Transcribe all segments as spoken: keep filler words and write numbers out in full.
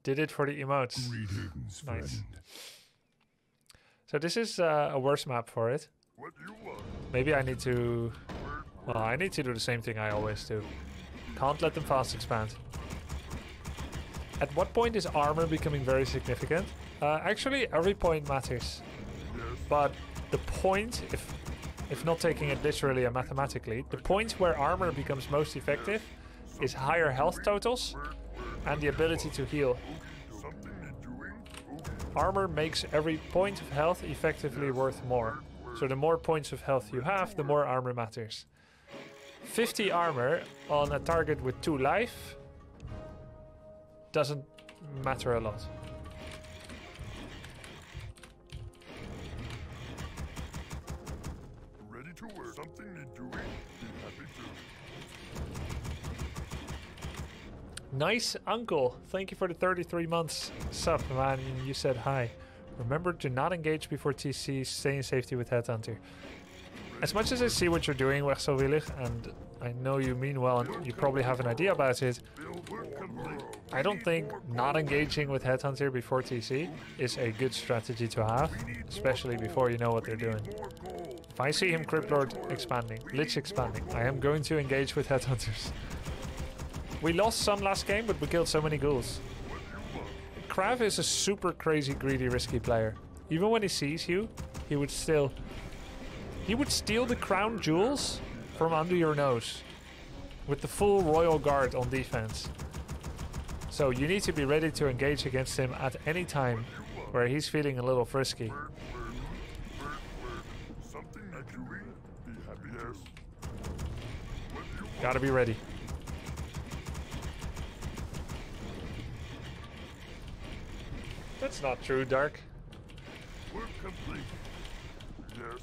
Did it for the emotes. Greetings, Nice. friend. So this is uh, a worse map for it. What do you want? Maybe I need to... Well, I need to do the same thing I always do. Can't let them fast expand. At what point is armor becoming very significant? Uh, actually, every point matters. But the point, if if not taking it literally and mathematically, the point where armor becomes most effective is higher health totals and the ability to heal. Armor makes every point of health effectively worth more. So the more points of health you have, the more armor matters. fifty armor on a target with two life doesn't matter a lot. Ready to work. Something need doing? Be happy to. Nice, Uncle. Thank you for the thirty-three months sub, man. You said hi. Remember to not engage before T C. Stay in safety with Headhunter. As much as I see what you're doing, Wegselwillig, and I know you mean well and you probably have an idea about it, I don't think not engaging with Headhunter before T C is a good strategy to have, especially before you know what they're doing. If I see him Cryptlord expanding, Lich expanding, I am going to engage with Headhunters. We lost some last game, but we killed so many ghouls. Krav is a super crazy, greedy, risky player. Even when he sees you, he would still... He would steal the crown jewels from under your nose. With the full royal guard on defense. So you need to be ready to engage against him at any time where he's feeling a little frisky. Something that you eat? Be happy to. Gotta be ready. That's not true, Dark. Work complete. Yes.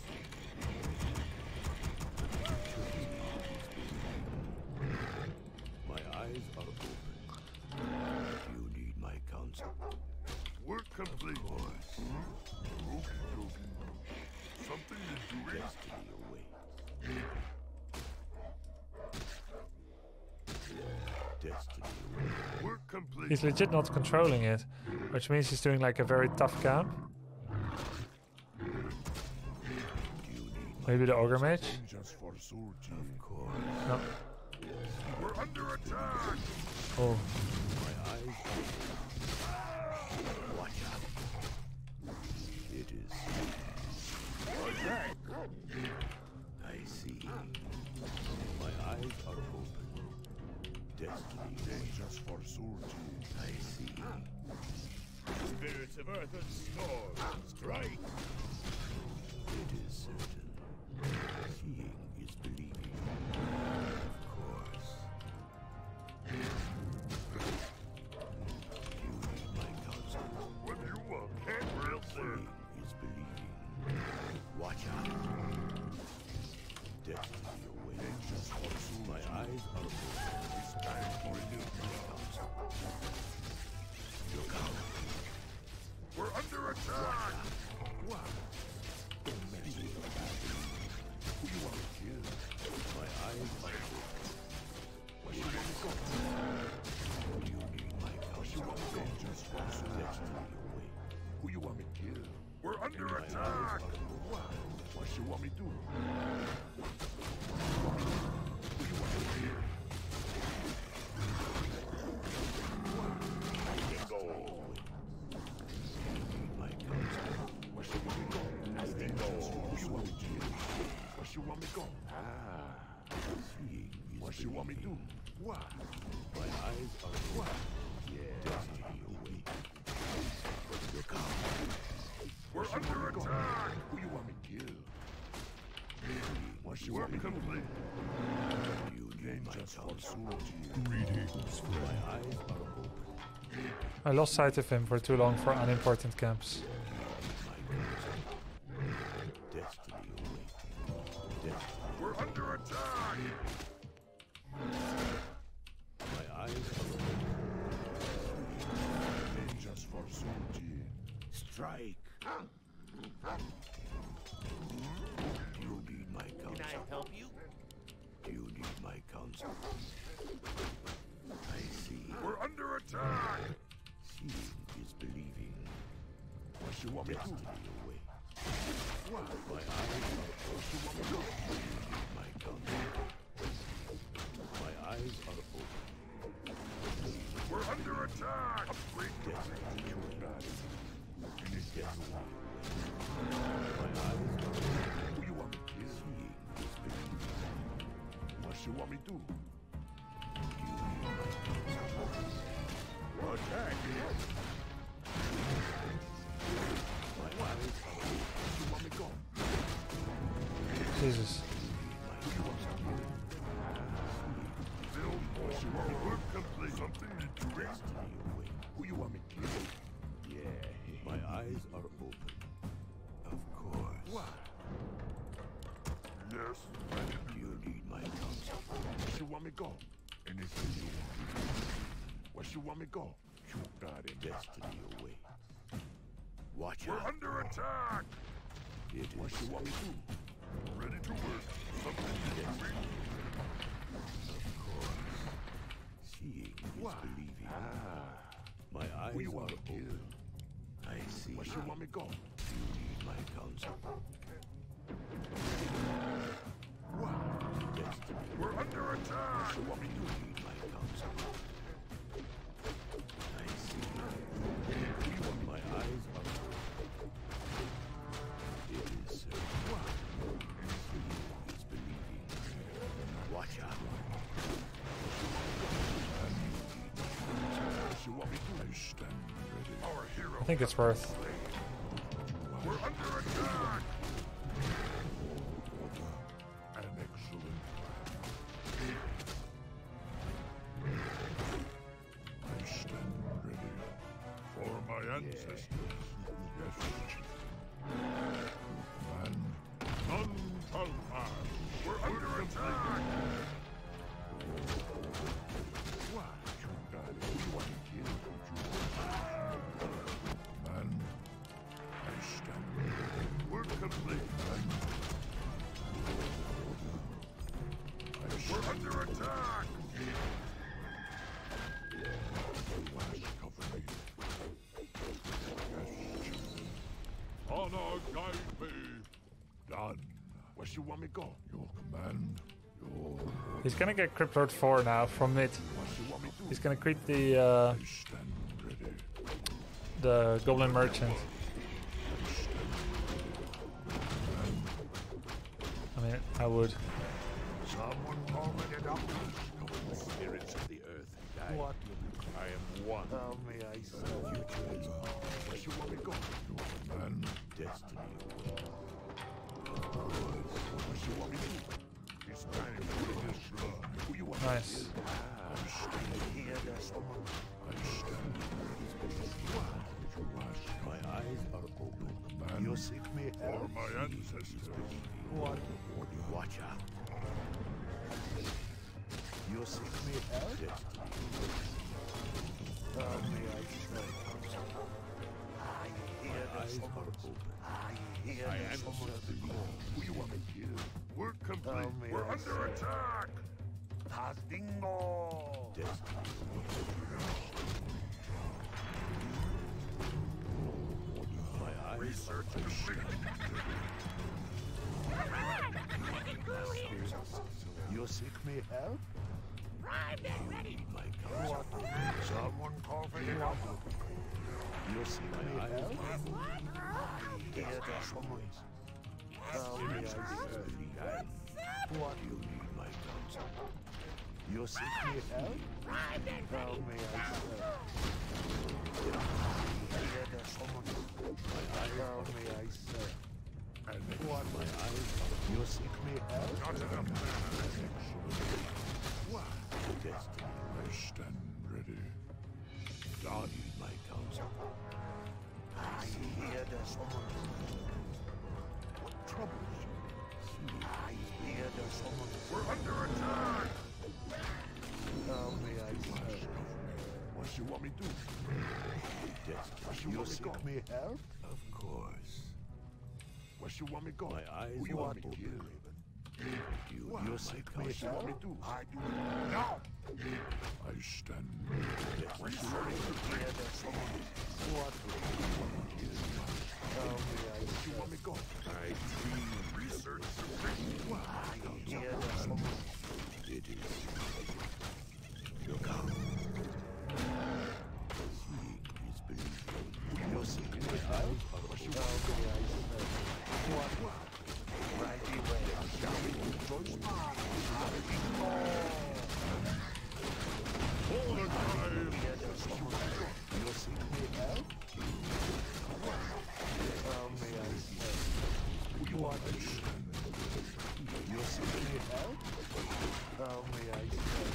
My eyes are open. You need my counsel. Work complete. Of course. Okey dokey. Something to do. Destiny awaits. Destiny awaits. Work complete. He's legit not controlling it, which means he's doing like a very tough camp. Maybe the Ogre Mage? Just for soldier. Of course. No. We're under attack. Oh. My eyes open. Watch out. It is. Attack. I see. My eyes are open. Destiny awaits. Just for soldier. I see. Spirits of earth and storm, strike! It is certain. Seeing is believing. Of course. You need my counsel. What do you want? Handrail there. Seeing is believing. Watch out. Destiny awaits. Just for soldier. My eyes are open. It's time for a new Counsel. Look out. We're under attack. What? Don't mess with the battle. Who you want to kill? My eyes are open. Where you want to go? You need my counsel. You want to go? Just for soldier. Destiny awaits. Who you want me to kill? We're under My eyes attack. are open. What? What you want me to do? Who you want me to kill? Go. My counsel. Where should we go? As they go. Who you want me to kill? Where you want me to go? Ah. Seeing is What you want me to do? believing. What? My eyes are What? open. Destiny awaits. Look out. We're under attack. Who you want me to kill? What you want me to complete? You need my Just for counsel. soldier. Greetings, friend. My eyes are open. I lost sight of him for too long for unimportant camps. My counsel. Destiny awaits. Destiny. We're under attack. My eyes are open. Just for soldier. Strike. You need my counsel. Can I help you? You need my counsel. I see. We're under attack. Seeing What you want me to do? Destiny awaits. What? My eyes are What you want me to do? my counsel. My eyes are open. We're under attack! Upgrade Destiny awaits. Destiny awaits. My eyes are open. Who you want me to kill? Seeing is believing. What you want me to do? Attack! My eyes are open. Where you want me to go? Jesus. Build more. What you want me to work complete? Something need to rest. Destiny awaits. Who you want me to kill? Yeah. My eyes are open. Of course. What? Yes. You need my counsel. Where you want me to go? Anything you want. Where you want me to go? You got it. Destiny awaits. Watch We're out. under attack! It What is you want me to do? Ready to work. Something need to read. of course. Seeing is What? believing. Ah. My eyes Who you are want me to open. kill? I see. Where you want me to go? You need my counsel. What? Destiny. We're under attack! What you want me to You do? need my counsel. I see. Who you want me My eyes are open. It is so. What? Seeing is believing. Watch out. What you want me to do? I stand ready. Our hero. I think it's worth. We're under attack! An excellent plan. I stand ready. For my ancestors. Yes. And none shall pass. We're under attack! What? You got it. You want to kill? Man, I stand ready. We're complete. Man. We're under attack! Last cover me. Yes. Honor guide me. Done. Where you want me to go? Your command. Your He's gonna get Crypt Lord four now from mid. what you want me to do? He's gonna creep the uh, I stand ready. the Goblin Merchant. I mean, I would. Someone call me the doctor. The spirits of the earth guide What? me. I am one. How may I serve you? Where you want me to go? Your command. Destiny awaits. What you want me to do? It's time for this run. Who you want me Nice. to kill? I stand here. There's someone. I stand ready. What would you ask? My eyes are open. Man. You seek me For help? my ancestors. What? Watch out. You seek me help? Destiny. How may I serve? I hear My the eyes are summons. open. I hear I the answer summons. the call. Who you want me to kill? We're complete. How may We're I under serve? attack. Tasdingo! Destiny. My eyes Research complete. You seek me help? need my counsel. What? Someone call for the doctor. You seek me My eyes help? are open. I hear the summons. How may I serve? Guide. What? You need my counsel. You seek me help? How may I serve? I hear the summons. How may I serve? What? My eyes are You seek me help? Not enough man. What? destiny. I stand ready. God need my counsel. I hear the summons. What troubles you? I hear the summons. We're under attack. How may I serve? What you want me to do? Destiny. You seek me help? Of course. What you want me to go? My eyes Who you are want me to open, kill? Raven. You What? need You my seek me What you counsel. want me help? to do? I do not know. I stand ready. Destiny. What you want me to do? Hear the summons. What? Tell me I You want me go? I dream Research supreme. I hear the summons. It is. Look out. Seeing is believing. You're seeing the eyes of what you want to go. What? Right away. Shall we approach? All the time. Hear the summons. You're seeing the help? Tell me I say. You want to You're seeking me help? Tell me I say.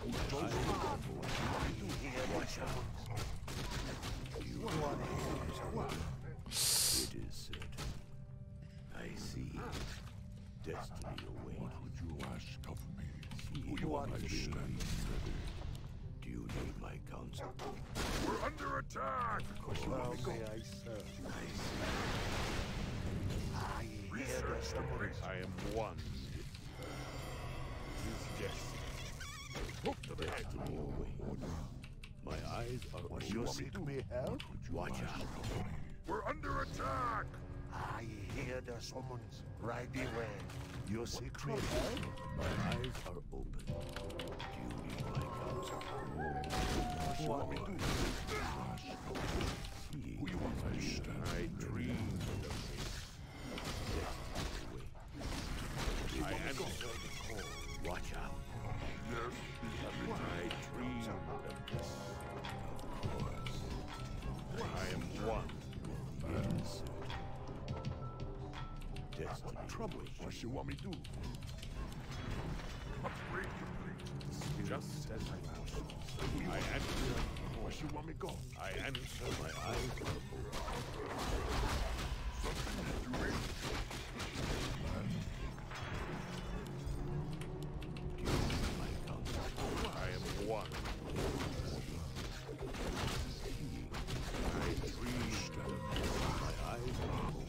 Hear the summons. You want to hear the summons? It is said. I see. Destiny awaits. What would you ask of me? See, You want I to stand stand? ready. Do you need my counsel? We're under attack. Tell me I serve. I see. I hear the summons. I am one. Yes. Hook to the head. Destiny awaits. My eyes are open. You seek me help? Watch out. We're under attack. I hear the summons. Right away. You seek me help? My eyes are open. Do you need my counsel? What me do? Who you want to stand? I dream. I answer the call. Watch out. Yes. I dream of this. Of course. I am one. Destiny. Trouble. What you want me to do? Upgrade complete. Just as I was. I answer. What you want me go? I answer. My eyes are open. Something to do it. Do you need my counsel? I am one. I dream. My eyes are open.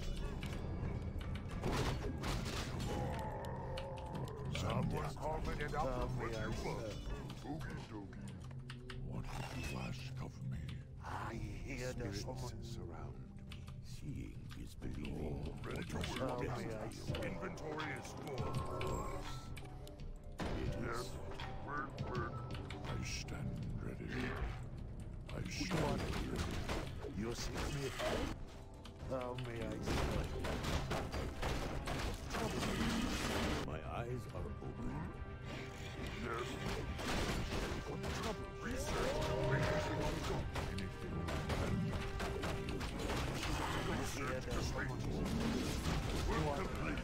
Someone called me it up. Tell me What I you want? serve. Oogie doogie. What would you ask of me? I hear the summons surround me. Seeing is believing. Ready to Tell work. me I serve. Inventory is full. It Yes. is. Work, work. I stand ready. I You stand want ready. You seek me help? Tell me I serve. My eyes are open. Yes. What trouble? Research. Where does you want to go? Anything Hear the summons. Work complete.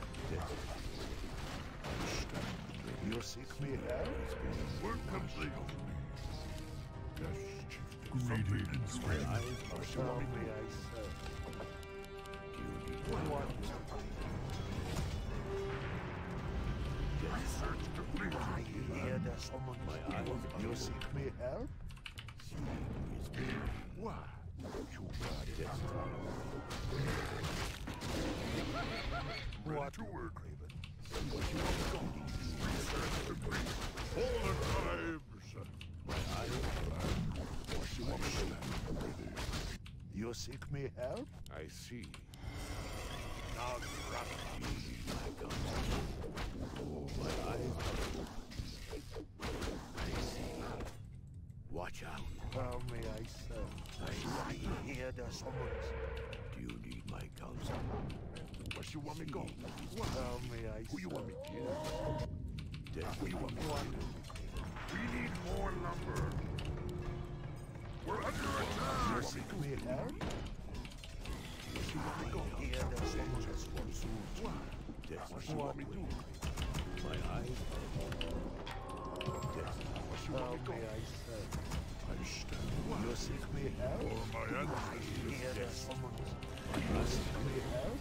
I stand ready. You seek me help? Work complete. Yes, Chief. My Greetings, friend. eyes are Tell me I serve. Do you need my counsel? Research complete. I hear the summons. My eyes are You seek me help? Seeing is believing. Why? You got it. Ready to work, Raven. What you want to go? Research complete. All the times. My eyes are What you want to stand ready. You seek me help? I see. Now, Grubby. My counsel. Oh, my eyes are open. I see. Watch out. Tell me I serve. I, I hear the summons. Do you need my counsel? What you want me go? Tell me I Who you want me to kill? Death. Who you want me to We need more lumber. We're under attack. You seek me help? What you want me go? Hear the summons. What? Death. What you want me do? My eyes are open. Death. What you want me go? I serve. I stand. You seek me help? For my ancestors. Hear the summons. You seek me help?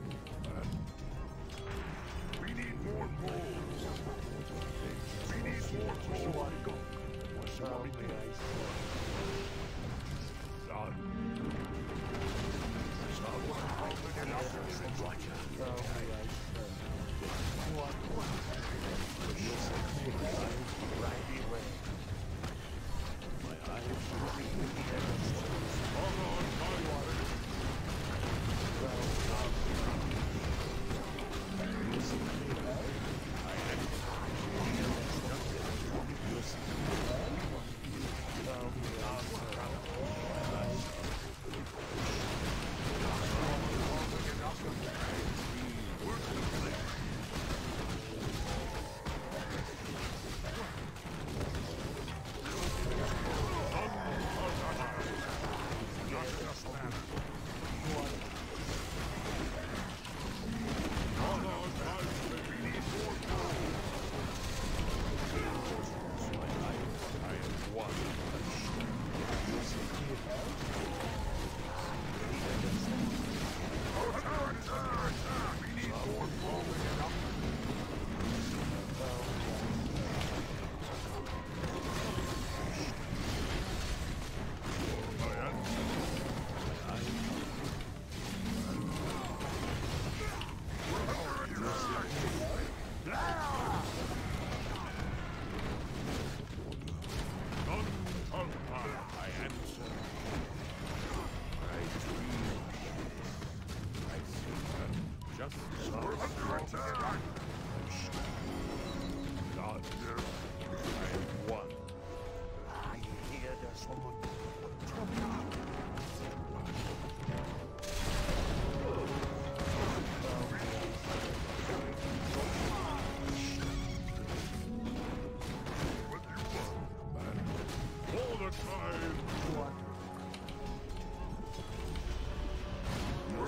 We need more gold. We need more gold. What you want me to do? Son.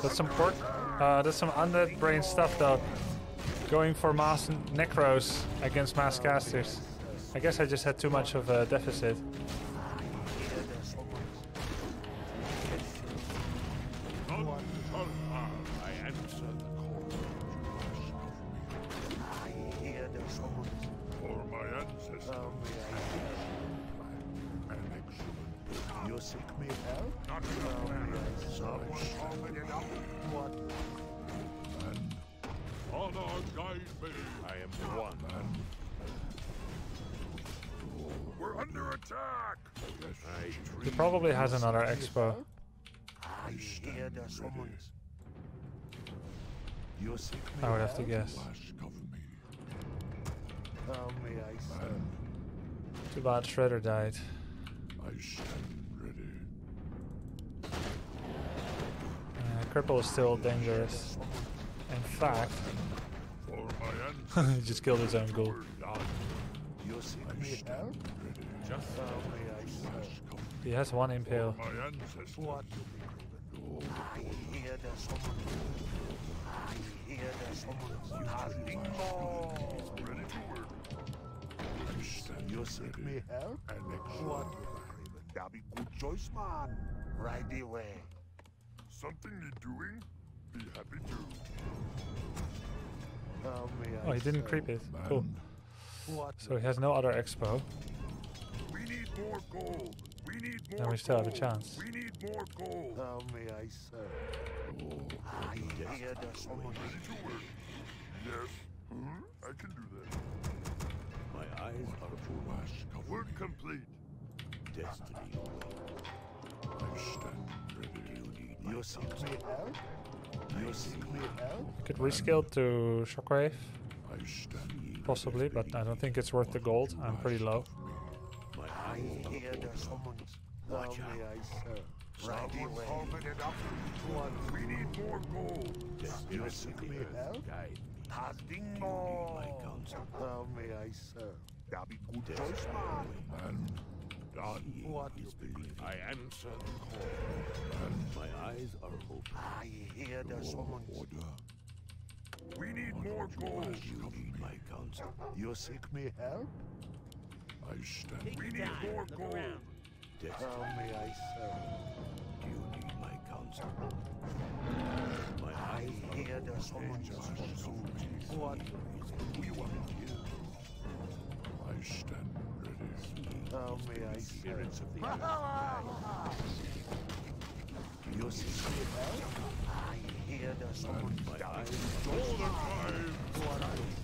That's some pork. Uh, that's some undead brain stuff though. Going for mass necros against mass casters. I guess I just had too much of a deficit. He probably has another expo. I would have to guess. Too bad Shredder died. Uh, Cripple is still dangerous. In fact, he just killed his own ghoul. He has one impale. What? I hear the summons. I hear the summons. Ready to work. You seek me help? What? That'll be good choice, man. Right away. Something you're doing? Be happy to. Oh, he didn't creep it. Cool. So he has no other expo. We need more gold. We need more Then we still have a gold. chance. We need more gold. How may I serve? I hear the summons. Ready to work. Yes. Huh? I can do that. My eyes are open. Work complete. Destiny. I stand ready. You need my You seek me help? You seek me help? Could rescale to Shockwave, I stand. possibly, but I don't think it's worth the gold. I'm pretty low. My I eyes hear are the open. summons. How Watch may out. I serve? Right Someone away. open it up. We need more gold. Destiny You of seek the me earth help? guide me. My Tasdingo. counsel. How may I serve? That'll be good Destiny choice, man. And done. Seeing What? is believing. I answer the call. My eyes are open. I hear the summons. Order. We need more gold. You need my counsel. You seek me help? I stand. We need more gold. Destiny. How may I serve? Do you need my counsel? My I eyes are hear the open. summons. What? We want you. I stand ready. How may I serve? Spirits of the earth guide You seek me help? I hear the summons. me. My eyes All the time. What?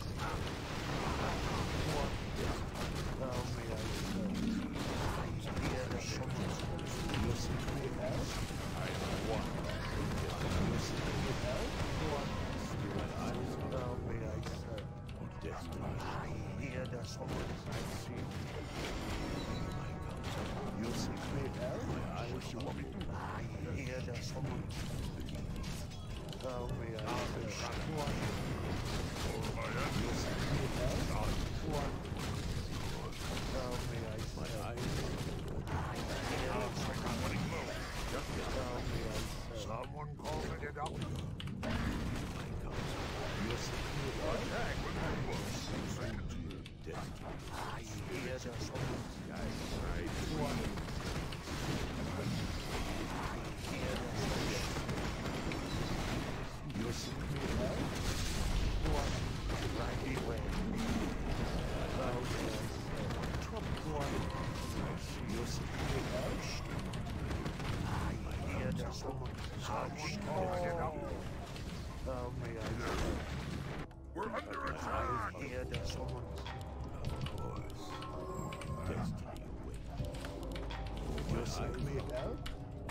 What? How may I serve? I hear the summons. You seek me help? I want. You seek me help? What? My eyes are How may I serve? destiny. I hear the summons. I see. My counsel. You seek me help? My eyes are open. I hear the summons. How may I serve? What? You seek me help? What? How may I My serve? eyes are open. I hear the summons. How may I serve? Someone calling it up. My counsel. You seek me help? Destiny. I hear the summons. Guide me. What? I hear the summons. You seek me help? What? Right away. How may I serve? What? You seek me help? I hear the summons. Someone calling it up. How may I serve? We're under attack. I hear the summons. Of course. Destiny awaits. You seek me help?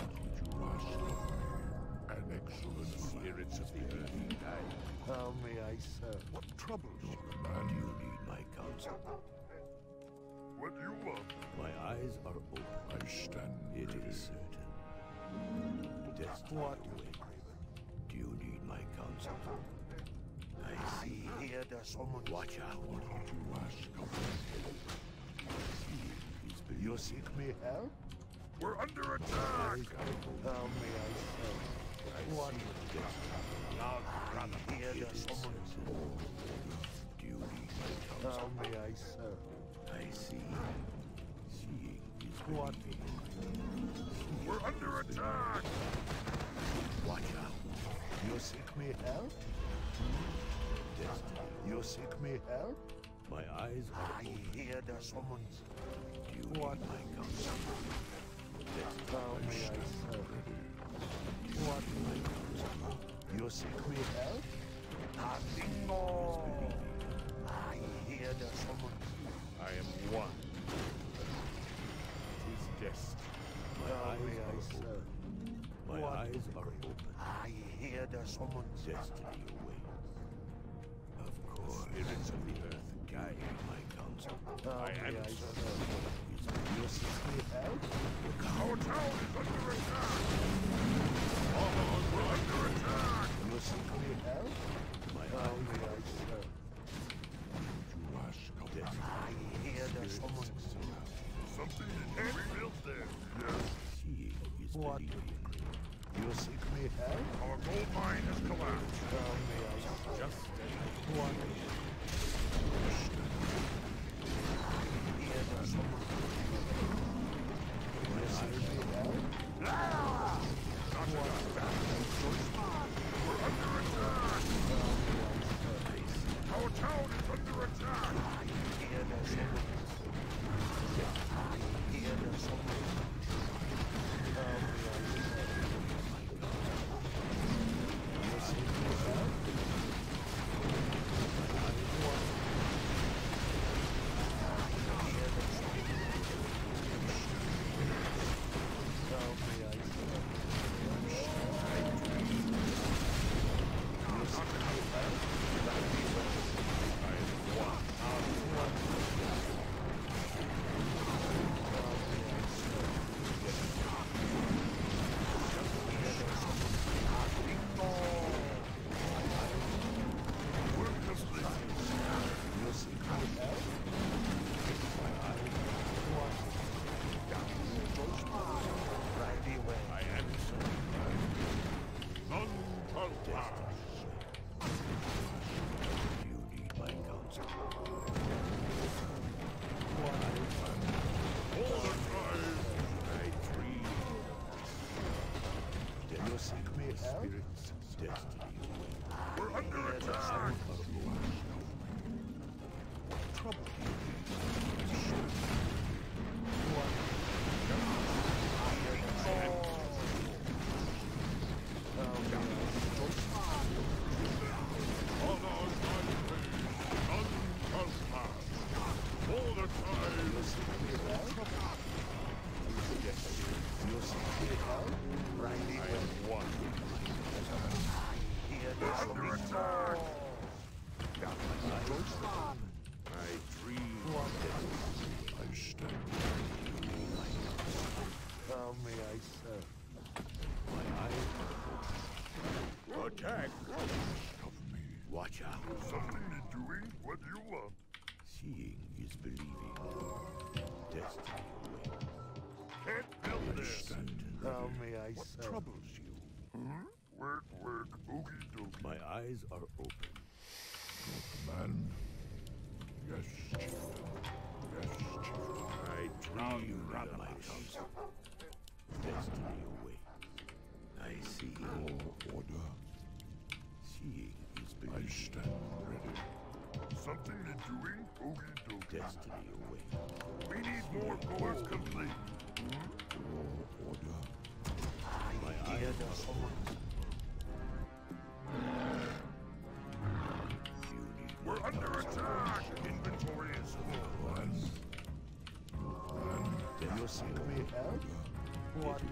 An excellent Spirits of the earth guide. How may I serve? What troubles you, Do man? you need my counsel? What you want? My eyes are open. I stand It ready. is certain. Destiny What? awaits. Do you need my counsel? I I see. hear the summons. Watch out. What did you ask of me? Seeing is believing. You seek me help? We're under attack. How may I serve? What? I hear the summons. Tell me, I sir. I see. Seeing is What? believing. We're under attack! Watch out. You seek me help? Destiny. You seek me help? My eyes are I open. hear the summons. You What? need my counsel. Tell me, I sir. What? You seek me help? Bingo! I hear the summons. I am one. It is destiny. My Tell eyes me, are I open. sir. My What? eyes are open. I hear the summons. Destiny awaits. Of course. Spirits of the earth guide me. My counsel. Tell I me, I answer. sir. You seek me help? Our town is under attack! Almost, we're under attack! You seek me help? My Tell eyes me, are I sir. Destiny. I hear the summons. Something is rebuilt there. Yes, Seeing is What? believing. You seek me help? our gold mine has collapsed. Tell me, I sir. Just What? Hear the summons. You seek me help? We're under attack! Our town is under attack! Hear the summons. Hear the summons. Tell me, I sir. You seek me help? What? Hear the summons. Tell me, I sir. You seek me help? I answer. None shall pass. You need my counsel. All the time! I dream. You seek me help? Spirits. Destiny awaits. We're under attack! Trouble. On our time, none shall pass. All the time! You seek me help? You seek me help? Right I here. am one. Hear the Under summons. attack! I dream. I stand. Tell me, I sir. My eyes are open. Attack. Of me. Watch out. Something to doing? What do you want? Seeing is believing. Destiny awaits. Can't build this. Tell me, I What sir. troubles you? Hmm? Work, work, oogie doogie. My eyes are open. Man. Yes, chief. Yes, chief. I Now dream. you need my counsel. Destiny awaits. I see. Your order. Seeing is I believing. stand ready. Something to doing? Oogie doogie. Destiny awaits. We need more goals complete. Your order. I hear the summons. You need We're my under counsel. attack! Inventory is full. You Destiny seek me help? What?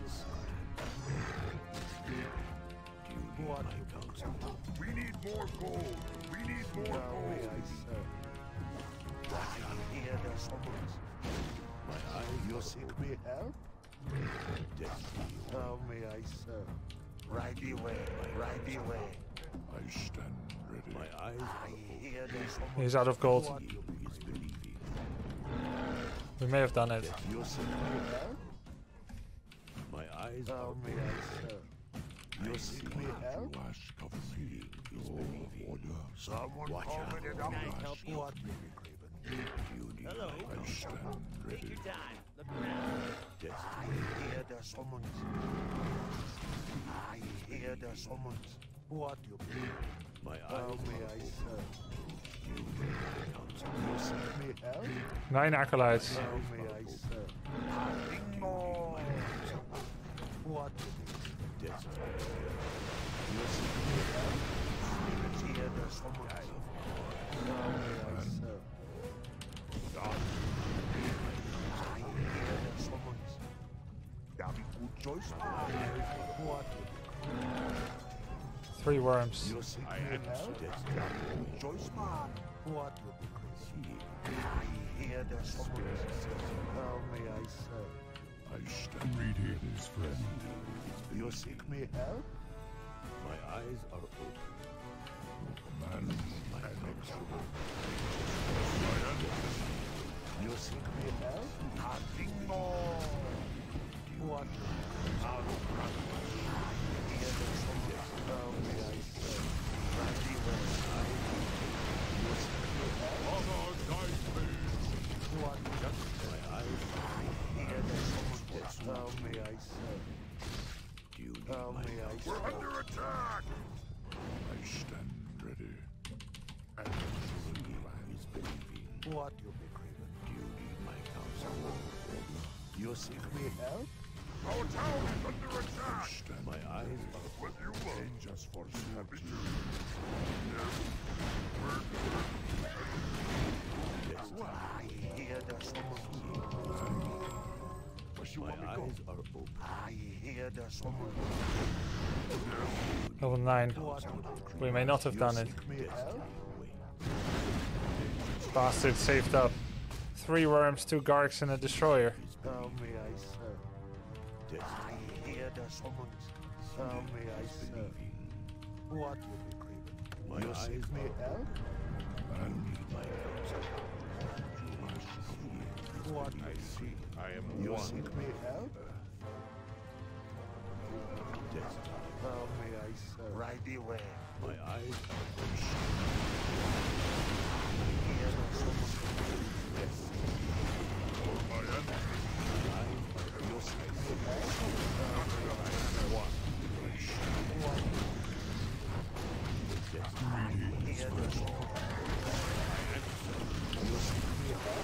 Do you need What? my counsel? We need more gold. We need more Tell me, gold. I sir. I hear the summons. My eyes You are seek me help? destiny. Tell me, I sir. Right away, right away. I stand ready. My eyes I are hear the summons. He's out of gold. What? Seeing is believing. We may have done it. You seek me help? My eyes are Tell me, I sir. You seek me help? You ask of me your order. Someone Watch call out. me the Can I doctor. help you? What may be craving? You need Hello. my I stand Take ready. your time. Look around. I hear the summons. I hear the summons. What you mean? My How eyes may are I open. serve? You need my counsel. You seek me help? Nine acolytes. How may I serve? Bingo! What you mean? Destiny. You seek me help? I hear the summons. How may I serve? I hear the summons. That be good choice. What you mean? Three worms. You seek I me am help? destiny. That be good choice, man. What you be crazy? I hear the summons. How may I serve? I stand greetings, friend. You seek me help? My eyes are open. Man, My counsel. You seek me help? Ah, bingo! What? Out of practice. Hear the summons. How may I serve? Randy West. You seek me help? honor guide me. What? My eyes are Hear the summons. How may I serve? Do you need How my may I counsel? We're serve? under attack. I stand ready. And He is believing. What you be craving? Do you need my counsel? You seek me help? our town is under attack. Stand. My eyes are What you will. open. Just for Happy safety. to. Destiny. I hear the summons. Where you My want me eyes go? are open. I hear the summons. Level nine. What you be We may not have done it. seek me help? Wait. Bastard saved up. Three worms, two gargs, and a destroyer. How may I serve? Destiny. I hear the summons. How may I serve? What you be craving? My You eyes seek me are help? I need my counsel. What I see. I am you one. seek me help? Destiny. How may I serve? Right away. My eyes are Hear the summons. My enemy. You seek me help? Hear the summons. You seek me help?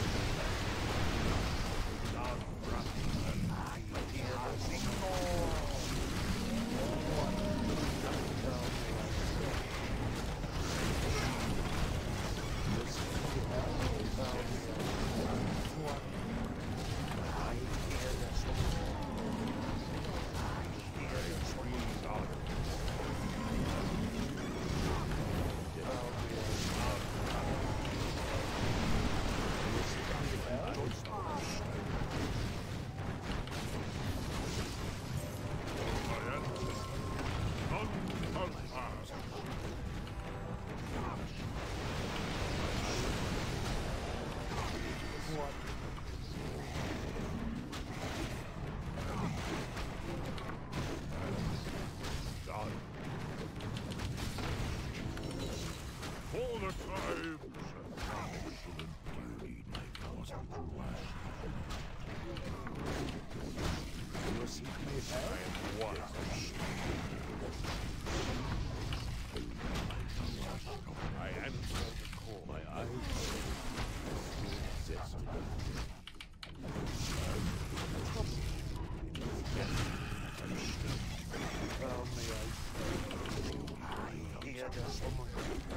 I hear the signal. For the tribes. you need my counsel. You seek me help? One. I answer the call. My eyes are destiny. How may I serve? I hear the summons.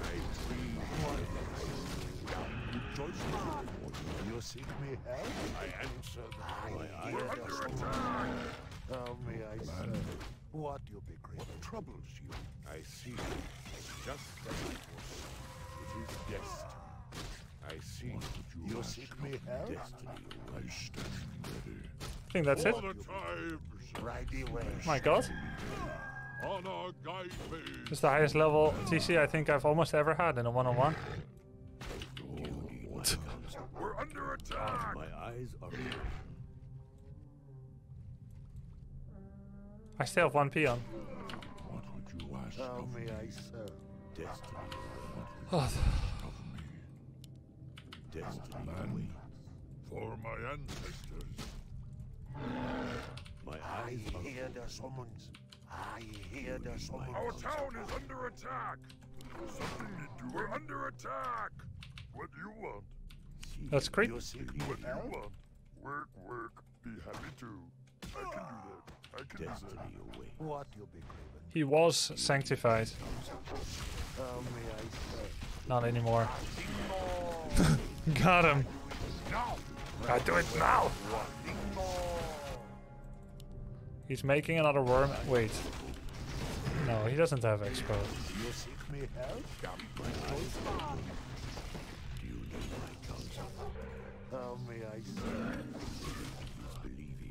You seek me help? I answer the call. I hear the summons. How may I serve? What you be great? What troubles you? I see. Just as I foresaw. It is destiny. I see. You seek me help? Destiny. I stand ready. I think that's it. For the tribes. Right away. My god. Honor guide me. It's the highest level T C I think I've almost ever had in a one-on-one. You need my counsel. We're under attack. My eyes are open. I still have one P on. How may I serve? Destiny. Oh, Destiny. Man, for my ancestors. My I eyes are hear the summons. I hear the summons. Our town is under attack. Something need to. We're under attack. What do you want? that's great. You seek me What do help? you want? Work, work. Be happy to. I can do that. I can do that. destiny away. What you be craving? He was sanctified. How may I serve? Not anymore. Got him. I do it now. He's making another worm. Wait. No, he doesn't have expo. You seek me help? Do you need my counsel? How may I serve? Believing.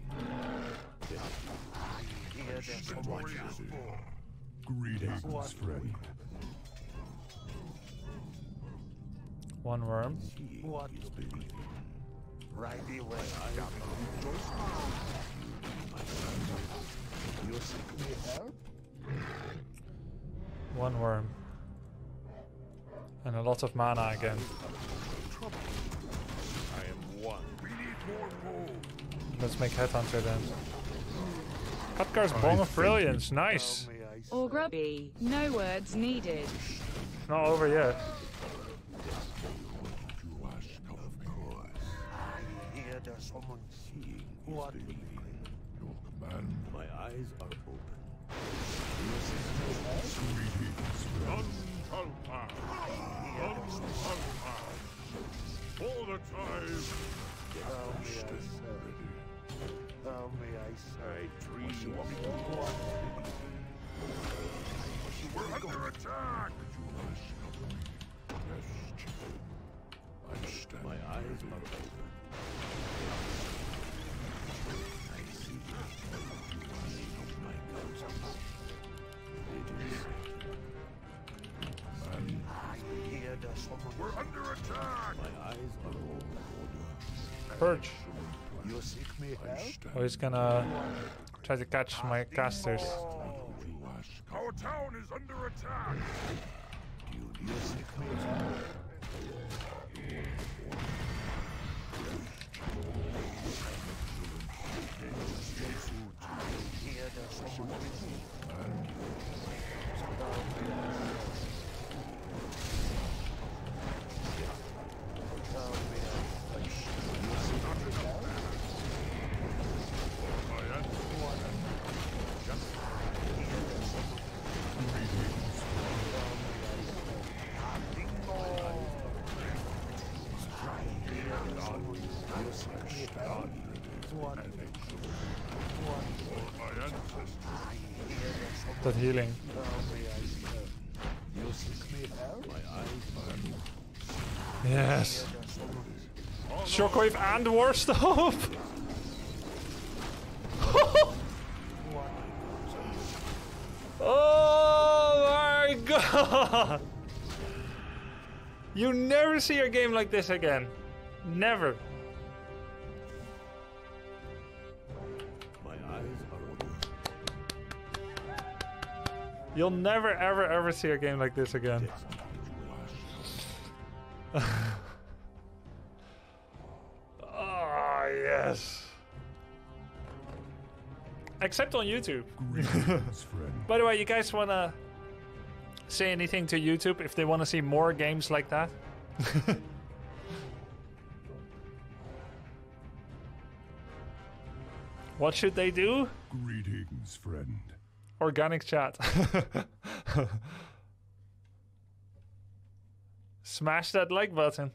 I hear the summons. Greetings, What? friend. One worm. What you be craving? Right away. You seek me help? One worm. And a lot of mana again. I am one. We need more gold. Let's make Headhunter then. Khadgar's Bong of Brilliance. Nice. How may I serve? Or Grubby, no words needed. Not over yet. You ask of me. I hear the summons. Seeing What is you be believing. craving? Your command. My eyes are open. Greetings, friend. Untalpa. Untalpa. For the time. How may I serve? How may I serve? I dream. We're under attack. Yes, chieftain. I stand. My eyes are open. I see. My counsel. It is Man, I hear the summons. we're under attack. my eyes are open. Purge. You seek me help? Oh, he's gonna try to catch my casters. Our town is under attack. You seek me help? I hear the summons. How may I My ancestors. For my ancestors. That healing. You seek me help? Yes. Shockwave and War Stop. Oh my god! You never see a game like this again. Never. My eyes are open. You'll never, ever, ever see a game like this again. Oh, yes. Except on YouTube. Greetings, friend. By the way, you guys want to say anything to YouTube if they want to see more games like that? What should they do? Greetings, friend. Organic chat. Smash that like button.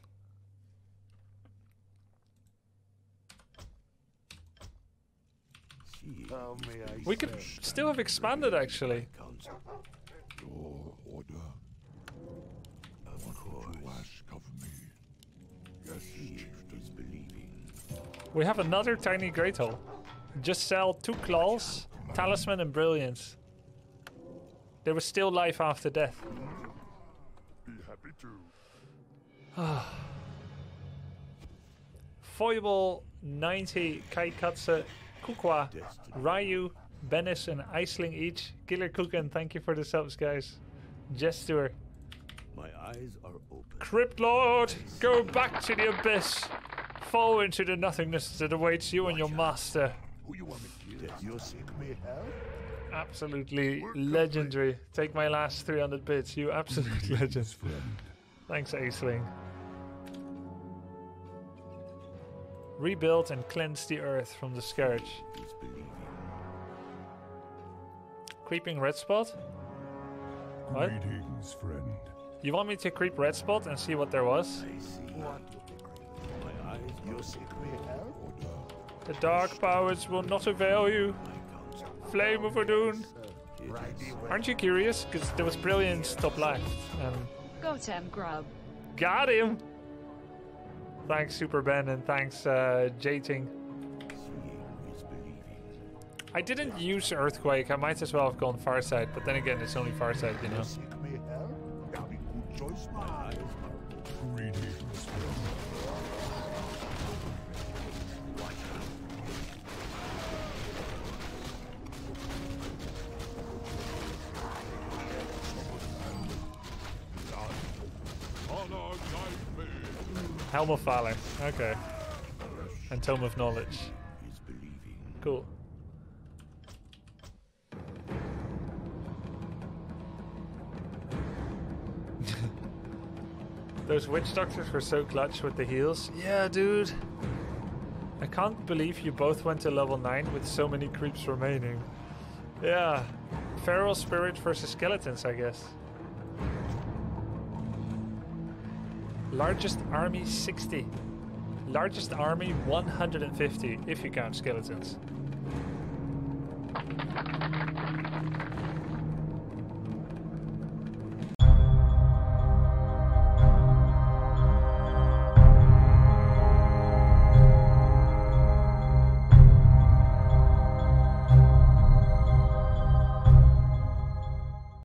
How may I We could serve? still have expanded actually. Counsel. Your order. Of course. You ask of me. Yes, chieftain. Is believing. We have another tiny great hole. Just sell two claws, talisman and brilliance. There was still life after death. Be happy to. Foible ninety, Kaikatsu, Kukwa, Ryu, Bennis and Iceling each. Killer Cookin, thank you for the subs, guys. Gesture. My eyes are open. Crypt Lord, go back to the abyss. Fall into the nothingness that awaits you and your master. Who you want me to kill? Does your sick me help? Absolutely legendary. Take my last three hundred bits, you absolute legend. Friend. Thanks, Aisling. Rebuild and cleanse the earth from the scourge. Is believing. Creeping red spot? What? Greetings, friend. You want me to creep red spot and see what there was? I see. What? My eyes Your are sick me help? The dark powers will not avail you. my counsel. Flame of Adun. Right away. Aren't you curious? Because there was brilliance top left. And Got him, Grub. got him! Thanks, Super Ben, and thanks, uh, Jating. Seeing is believing. I didn't use Earthquake. I might as well have gone Farsight, but then again, it's only Farsight, you know. Your sick me help? That'd be good choice, My man. eyes are Greetings, friend. Honor guide me. Helm of Valor. Okay. And Tome of Knowledge. is believing. Cool. Those witch doctors were so clutch with the heals. Yeah, dude. I can't believe you both went to level nine with so many creeps remaining. Yeah. Feral spirit versus skeletons, I guess. Largest army sixty. Largest army one hundred fifty, if you count skeletons.